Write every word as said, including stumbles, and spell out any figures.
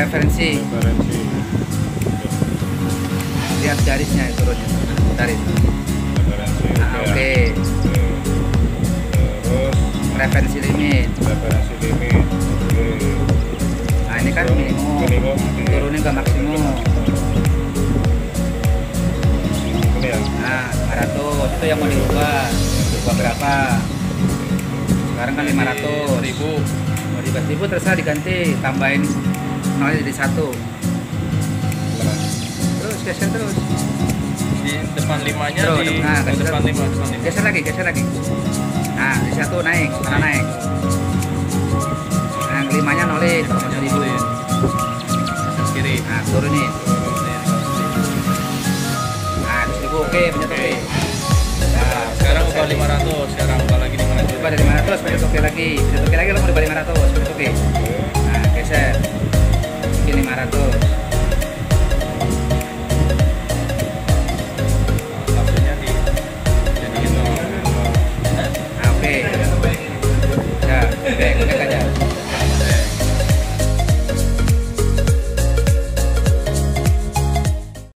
referensi. Referensi. Lihat garisnya turunnya. Garis. Referensi. Nah, oke. Okay. Terus referensi limit. referensi limit. Oke. Nah, ini kan minimum. Minimum. Turunin ke maksimum. Ini ya. Nah, lima ratus itu yang mau diubah. Diubah berapa? Sekarang kan lima ratus ribu. Mau di ribu terserah diganti, tambahin nolnya jadi satu. Terus geser terus. Di depan limanya Terus, di nah, oh, geser. depan lima, depan lima. Geser lagi, geser lagi. Nah, di satu naik, sana naik. Nah, limanya nolin, Limanya seribu. nolin. Geser kiri. Nah, turunin. Turunin. Nah, seribu oke, pencet oke. Nah, Sekarang ubah lima ratus, sekarang ubah lagi lima ratus. ubah dari lima ratus, pencet oke lagi. Pencet oke lagi, lo mau ubah lima ratus, pencet oke. Nah, geser. Bikin lima ratus.